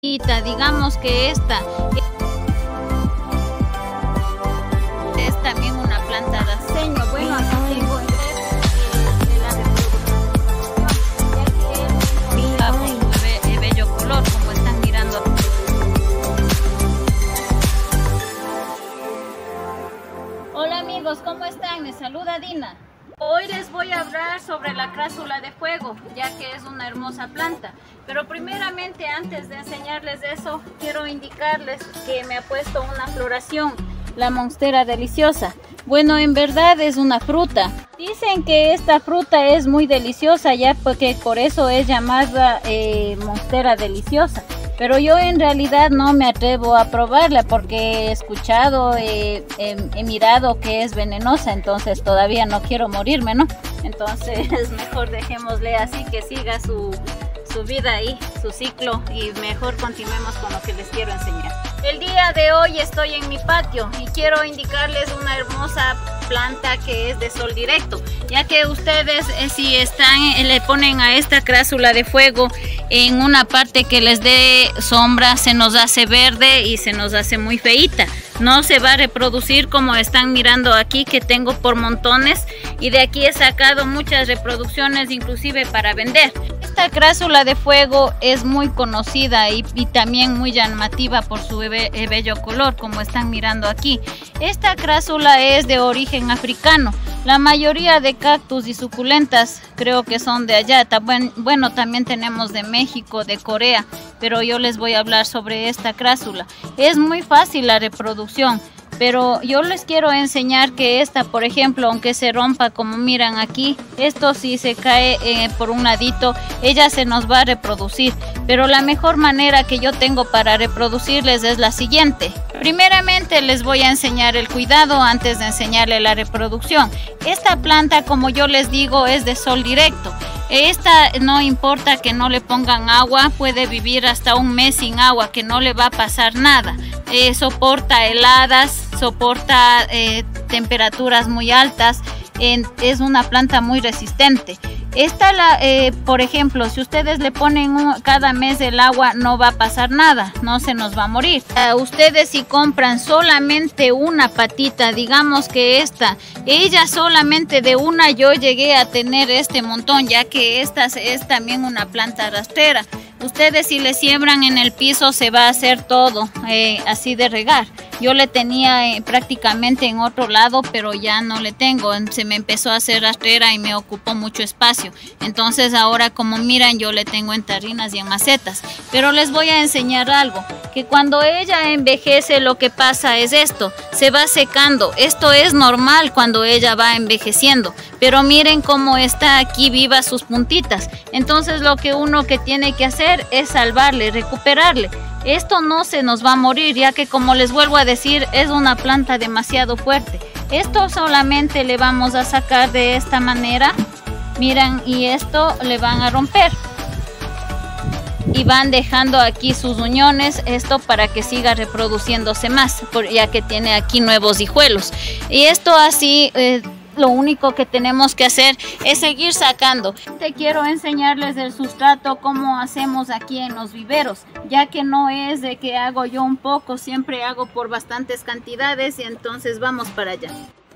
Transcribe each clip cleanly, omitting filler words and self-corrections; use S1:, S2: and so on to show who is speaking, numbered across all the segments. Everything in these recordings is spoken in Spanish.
S1: Digamos que esta es también una planta de aceño. Bueno, acá tengo de la reproducción, de bello color, como están mirando. Hola amigos, ¿cómo están? Les saluda Dina. Hoy les voy a hablar sobre la crásula de fuego, ya que es una hermosa planta. Pero primeramente, antes de enseñarles eso, quiero indicarles que me ha puesto una floración, la monstera deliciosa. Bueno, en verdad es una fruta. Dicen que esta fruta es muy deliciosa, ya porque por eso es llamada monstera deliciosa. Pero yo en realidad no me atrevo a probarla porque he escuchado, he mirado que es venenosa, entonces todavía no quiero morirme, ¿no? Entonces mejor dejémosle así, que siga su vida ahí, su ciclo, y mejor continuemos con lo que les quiero enseñar. El día de hoy estoy en mi patio y quiero indicarles una hermosa planta que es de sol directo, ya que ustedes si le ponen a esta crásula de fuego en una parte que les dé sombra, se nos hace verde y se nos hace muy feita. No se va a reproducir como están mirando aquí, que tengo por montones, y de aquí he sacado muchas reproducciones inclusive para vender. Esta crásula de fuego es muy conocida y también muy llamativa por su bello color, como están mirando aquí. Esta crásula es de origen africano. La mayoría de cactus y suculentas creo que son de allá. Bueno, también tenemos de México, de Corea, pero yo les voy a hablar sobre esta crásula. Es muy fácil la reproducción, pero yo les quiero enseñar que esta, por ejemplo, aunque se rompa como miran aquí, esto si se cae por un ladito, ella se nos va a reproducir. Pero la mejor manera que yo tengo para reproducirles es la siguiente. Primeramente les voy a enseñar el cuidado antes de enseñarle la reproducción. Esta planta, como yo les digo, es de sol directo. Esta no importa que no le pongan agua, puede vivir hasta un mes sin agua, que no le va a pasar nada. Soporta heladas, soporta temperaturas muy altas, es una planta muy resistente. Esta, por ejemplo, si ustedes le ponen cada mes el agua, no va a pasar nada, no se nos va a morir. Ustedes si compran solamente una patita, digamos que ella solamente de una yo llegué a tener este montón, ya que esta es también una planta rastrera. Ustedes si le siembran en el piso se va a hacer todo así de regar. Yo le tenía prácticamente en otro lado, pero ya no le tengo. Se me empezó a hacer rastrera y me ocupó mucho espacio. Entonces ahora, como miran, yo le tengo en tarrinas y en macetas. Pero les voy a enseñar algo, que cuando ella envejece lo que pasa es esto, se va secando. Esto es normal cuando ella va envejeciendo. Pero miren cómo está aquí viva sus puntitas. Entonces lo que uno que tiene que hacer es salvarle, recuperarle. Esto no se nos va a morir, ya que como les vuelvo a decir, es una planta demasiado fuerte. Esto solamente le vamos a sacar de esta manera, miran, y esto le van a romper. Y van dejando aquí sus uñones, esto para que siga reproduciéndose más, ya que tiene aquí nuevos hijuelos. Y esto así... lo único que tenemos que hacer es seguir sacando. Te quiero enseñarles el sustrato, cómo hacemos aquí en los viveros, ya que no es de que hago yo un poco, siempre hago por bastantes cantidades, y entonces vamos para allá.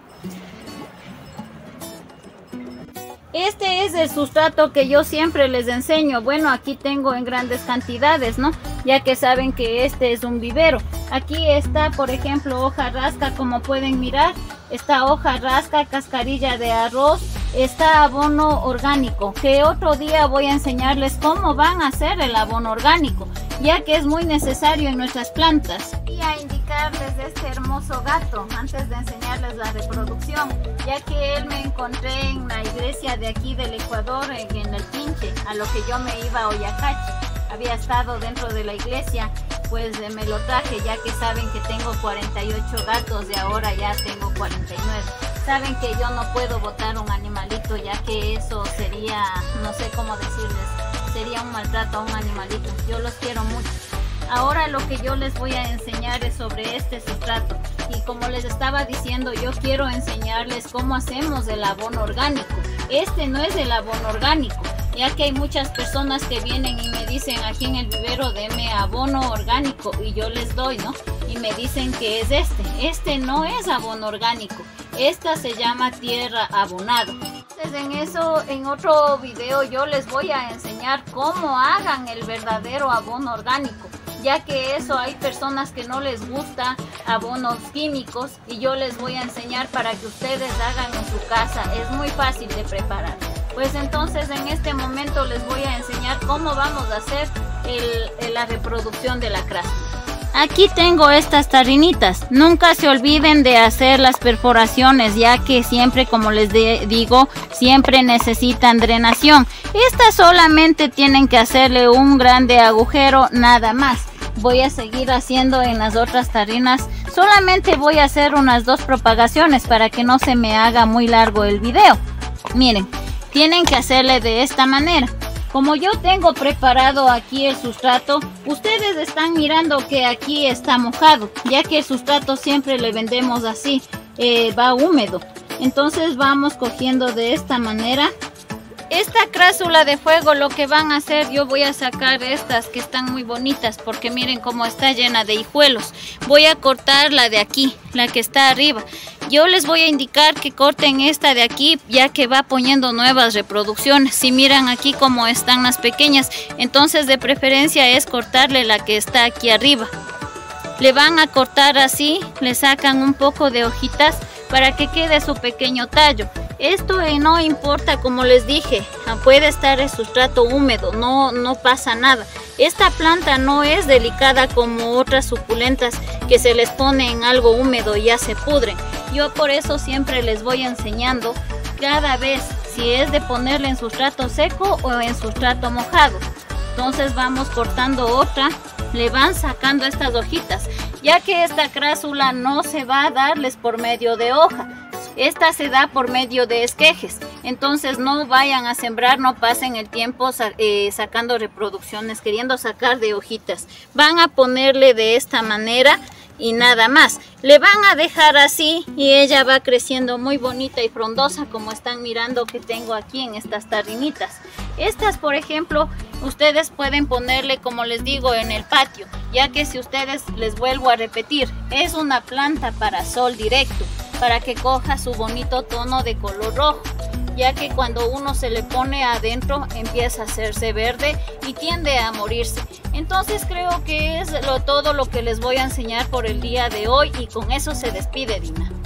S1: Este es el sustrato que yo siempre les enseño. Bueno, aquí tengo en grandes cantidades, ¿no? Ya que saben que este es un vivero. Aquí está, por ejemplo, hoja rasca, como pueden mirar. Está hoja rasca, cascarilla de arroz, está abono orgánico, que otro día voy a enseñarles cómo van a hacer el abono orgánico, ya que es muy necesario en nuestras plantas. Voy a indicarles de este hermoso gato antes de enseñarles la reproducción, ya que él me encontré en la iglesia de aquí del Ecuador, en el Pinche, a lo que yo me iba a Oyacachi. Había estado dentro de la iglesia, pues me lo traje, ya que saben que tengo 48 gatos y ahora ya tengo 49. Saben que yo no puedo botar un animalito, ya que eso sería, no sé cómo decirles, sería un maltrato a un animalito. Yo los quiero mucho. Ahora lo que yo les voy a enseñar es sobre este sustrato. Y como les estaba diciendo, yo quiero enseñarles cómo hacemos el abono orgánico. Este no es el abono orgánico. ya que hay muchas personas que vienen y me dicen aquí en el vivero deme abono orgánico y yo les doy, ¿no? Y me dicen que es este no es abono orgánico, esta se llama tierra abonado. Entonces en otro video yo les voy a enseñar cómo hagan el verdadero abono orgánico, ya que eso hay personas que no les gusta abonos químicos y yo les voy a enseñar para que ustedes hagan en su casa. Es muy fácil de preparar. Pues entonces en este momento les voy a enseñar cómo vamos a hacer la reproducción de la crásula. Aquí tengo estas tarrinitas. Nunca se olviden de hacer las perforaciones, ya que siempre, como les digo, siempre necesitan drenación. Estas solamente tienen que hacerle un grande agujero, nada más. Voy a seguir haciendo en las otras tarrinas. Solamente voy a hacer unas 2 propagaciones para que no se me haga muy largo el video. Miren, tienen que hacerle de esta manera. Como yo tengo preparado aquí el sustrato, ustedes están mirando que aquí está mojado, ya que el sustrato siempre le vendemos así, va húmedo. Entonces vamos cogiendo de esta manera. Esta crásula de fuego lo que van a hacer, yo voy a sacar estas que están muy bonitas porque miren cómo está llena de hijuelos. Voy a cortar la de aquí, la que está arriba. Yo les voy a indicar que corten esta de aquí, ya que va poniendo nuevas reproducciones. Si miran aquí cómo están las pequeñas, entonces de preferencia es cortarle la que está aquí arriba. Le van a cortar así, le sacan un poco de hojitas para que quede su pequeño tallo. Esto no importa, como les dije, puede estar el sustrato húmedo, no pasa nada. Esta planta no es delicada como otras suculentas que se les pone en algo húmedo y ya se pudren. Yo por eso siempre les voy enseñando cada vez si es de ponerle en sustrato seco o en sustrato mojado. Entonces vamos cortando otra, le van sacando estas hojitas, ya que esta crásula no se va a darles por medio de hoja. Esta se da por medio de esquejes, entonces no vayan a sembrar, no pasen el tiempo sacando reproducciones, queriendo sacar de hojitas. Van a ponerle de esta manera y nada más. Le van a dejar así y ella va creciendo muy bonita y frondosa, como están mirando que tengo aquí en estas tarrinitas. Estas, por ejemplo, ustedes pueden ponerle, como les digo, en el patio, ya que si ustedes, les vuelvo a repetir, es una planta para sol directo, para que coja su bonito tono de color rojo, ya que cuando uno se le pone adentro empieza a hacerse verde y tiende a morirse. Entonces creo que es todo lo que les voy a enseñar por el día de hoy y con eso se despide Dina.